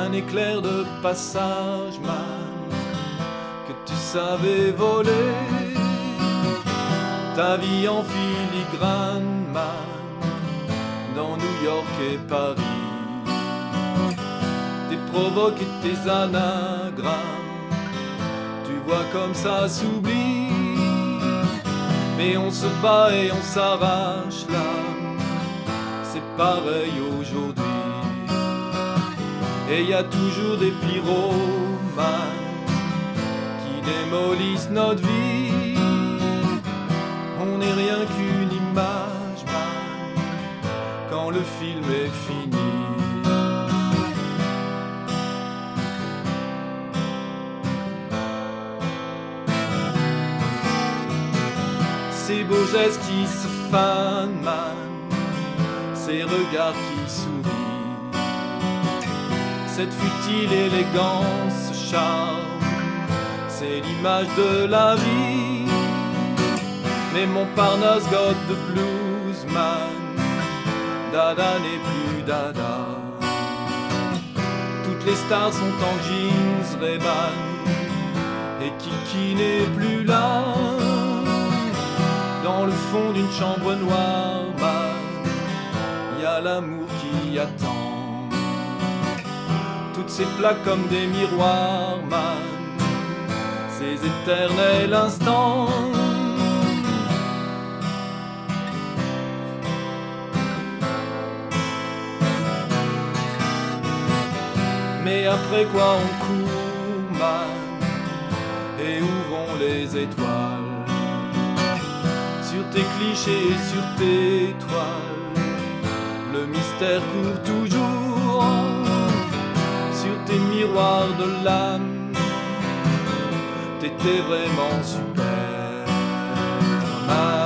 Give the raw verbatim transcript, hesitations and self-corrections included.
un éclair de passage, man, que tu savais voler ta vie en filigrane, man, dans New York et Paris. Tes provoques et tes anagrammes, tu vois comme ça s'oublie. Mais on se bat et on s'arrache l'âme, c'est pareil aujourd'hui. Et y a toujours des pyromanes qui démolissent notre vie. On n'est rien qu'une image, man, quand le film est fini. Ces beaux gestes qui se fanent, man, ces regards qui sourient, cette futile élégance, ce charme, c'est l'image de la vie. Mais Montparnasse got the blues, man, dada n'est plus dada. Toutes les stars sont en jeans Ray-Ban et Kiki n'est plus là. Dans le fond d'une chambre noire, man, y a l'amour qui attend. Toutes ces plaques comme des miroirs, man, ces éternels instants. Mais après quoi on court, man, et où vont les étoiles? Sur tes clichés et sur tes toiles, le mystère court toujours. Sur tes miroirs de l'âme, t'étais vraiment super, man.